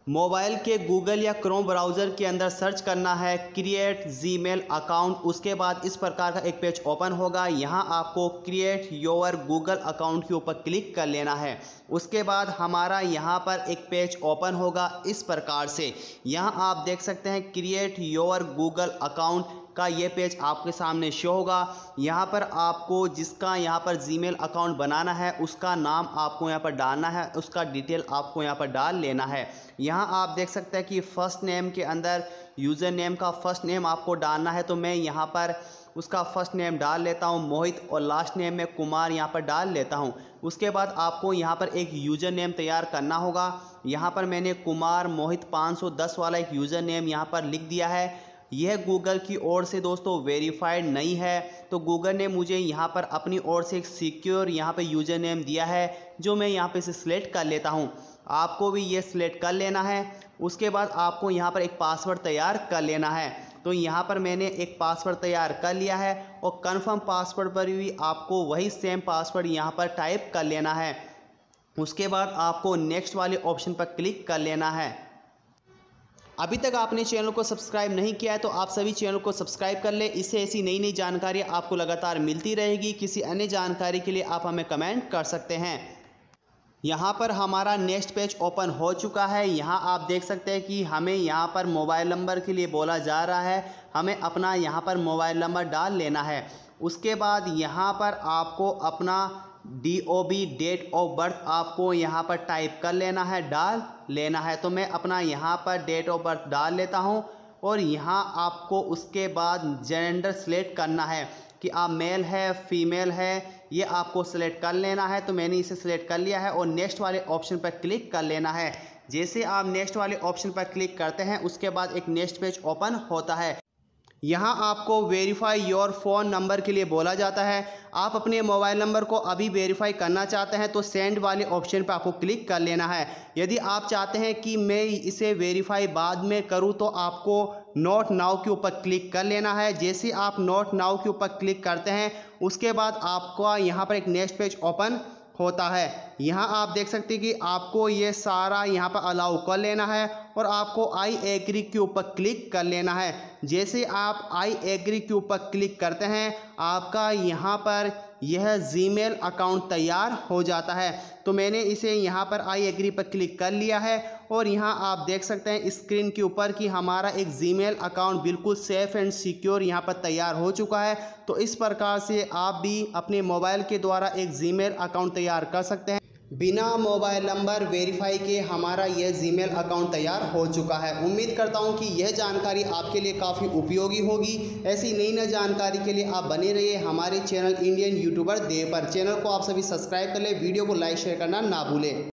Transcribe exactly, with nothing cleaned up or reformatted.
Mobile के Google या Chrome browser के अंदर सर्च करना है क्रिएट जीमेल अकाउंट। उसके बाद इस प्रकार का एक पेज ओपन होगा। यहाँ आपको क्रिएट योर गूगल अकाउंट के ऊपर क्लिक कर लेना है। उसके बाद हमारा यहाँ पर एक पेज ओपन होगा इस प्रकार से। यहाँ आप देख सकते हैं क्रिएट योर गूगल अकाउंट का ये पेज आपके सामने शो होगा। यहाँ पर आपको जिसका यहाँ पर जीमेल अकाउंट बनाना है उसका नाम आपको यहाँ पर डालना है, उसका डिटेल आपको यहाँ पर डाल लेना है। यहाँ आप देख सकते हैं कि फ़र्स्ट नेम के अंदर यूज़र नेम का फ़र्स्ट नेम आपको डालना है, तो मैं यहाँ पर उसका फ़र्स्ट नेम डाल लेता हूँ मोहित, और लास्ट नेम में कुमार यहाँ पर डाल लेता हूँ। उसके बाद आपको यहाँ पर एक यूज़र नेम तैयार करना होगा। यहाँ पर मैंने कुमार मोहित पाँच सौ दस वाला एक यूज़र नेम यहाँ पर लिख दिया है। यह गूगल की ओर से दोस्तों वेरीफाइड नहीं है, तो गूगल ने मुझे यहाँ पर अपनी ओर से एक सिक्योर यहाँ पे यूज़र नेम दिया है, जो मैं यहाँ पे से सिलेक्ट कर लेता हूँ। आपको भी ये सिलेक्ट कर लेना है। उसके बाद आपको यहाँ पर एक पासवर्ड तैयार कर लेना है। तो यहाँ पर मैंने एक पासवर्ड तैयार कर लिया है, और कन्फर्म पासवर्ड पर भी आपको वही सेम पासवर्ड यहाँ पर टाइप कर लेना है। उसके बाद आपको नेक्स्ट वाले ऑप्शन पर क्लिक कर लेना है। अभी तक आपने चैनल को सब्सक्राइब नहीं किया है तो आप सभी चैनल को सब्सक्राइब कर ले। इससे ऐसी नई नई जानकारी आपको लगातार मिलती रहेगी। किसी अन्य जानकारी के लिए आप हमें कमेंट कर सकते हैं। यहाँ पर हमारा नेक्स्ट पेज ओपन हो चुका है। यहाँ आप देख सकते हैं कि हमें यहाँ पर मोबाइल नंबर के लिए बोला जा रहा है। हमें अपना यहाँ पर मोबाइल नंबर डाल लेना है। उसके बाद यहाँ पर आपको अपना D O B date of birth आपको यहाँ पर टाइप कर लेना है, डाल लेना है। तो मैं अपना यहाँ पर डेट ऑफ बर्थ डाल लेता हूँ, और यहाँ आपको उसके बाद जेंडर सेलेक्ट करना है कि आप मेल है फीमेल है, ये आपको सेलेक्ट कर लेना है। तो मैंने इसे सेलेक्ट कर लिया है, और नेक्स्ट वाले ऑप्शन पर क्लिक कर लेना है। जैसे आप नेक्स्ट वाले ऑप्शन पर क्लिक करते हैं उसके बाद एक नेक्स्ट पेज ओपन होता है। यहाँ आपको वेरीफाई योर फ़ोन नंबर के लिए बोला जाता है। आप अपने मोबाइल नंबर को अभी वेरीफाई करना चाहते हैं तो सेंड वाले ऑप्शन पर आपको क्लिक कर लेना है। यदि आप चाहते हैं कि मैं इसे वेरीफाई बाद में करूं तो आपको नोट नाउ के ऊपर क्लिक कर लेना है। जैसे आप नोट नाउ के ऊपर क्लिक करते हैं उसके बाद आपका यहाँ पर एक नेक्स्ट पेज ओपन होता है। यहाँ आप देख सकते हैं कि आपको ये सारा यहाँ पर अलाउ कर लेना है, और आपको आई एग्री के ऊपर क्लिक कर लेना है। जैसे आप आई एग्री के ऊपर क्लिक करते हैं आपका यहाँ पर यह जीमेल अकाउंट तैयार हो जाता है। तो मैंने इसे यहाँ पर आई एग्री पर क्लिक कर लिया है, और यहाँ आप देख सकते हैं स्क्रीन के ऊपर कि हमारा एक जीमेल अकाउंट बिल्कुल सेफ़ एंड सिक्योर यहाँ पर तैयार हो चुका है। तो इस प्रकार से आप भी अपने मोबाइल के द्वारा एक जीमेल अकाउंट तैयार कर सकते हैं। बिना मोबाइल नंबर वेरीफाई के हमारा यह जीमेल अकाउंट तैयार हो चुका है। उम्मीद करता हूं कि यह जानकारी आपके लिए काफ़ी उपयोगी होगी। ऐसी नई नई जानकारी के लिए आप बने रहिए हमारे चैनल इंडियन यूट्यूबर देव पर। चैनल को आप सभी सब्सक्राइब कर ले, वीडियो को लाइक शेयर करना ना भूलें।